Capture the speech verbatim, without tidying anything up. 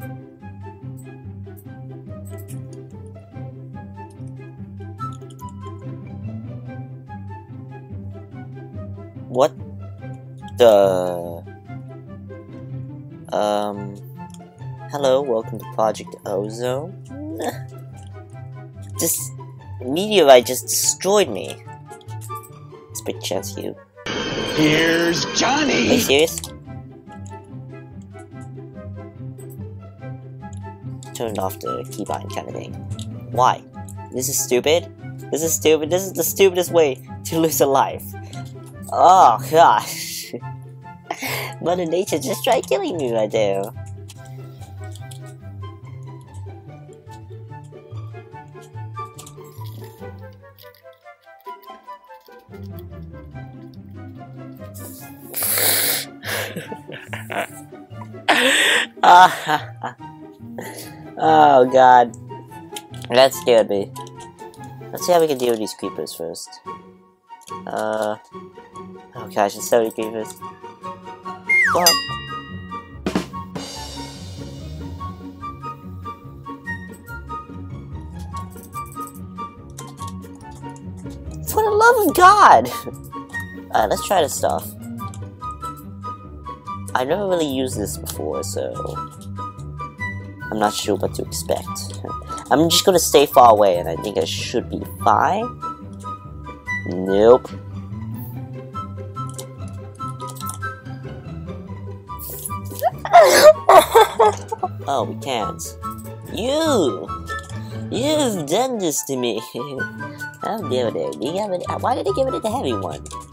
What the... Um... Hello, welcome to Project Ozone. This meteorite just destroyed me. It's a big chance you. Here's Johnny! Are you serious? Turned off the keybind kind of thing. Why? This is stupid? This is stupid. This is the stupidest way to lose a life. Oh gosh. Mother Nature just tried killing me right there. Oh god. That scared me. Let's see how we can deal with these creepers first. Uh oh gosh, it's so many creepers. What? For the love of God! Alright, let's try this stuff. I've never really used this before, so I'm not sure what to expect. I'm just gonna stay far away, and I think I should be fine. Nope. Oh, we can't. You! You've done this to me. How dare they? You have it, why did they give it to the heavy one?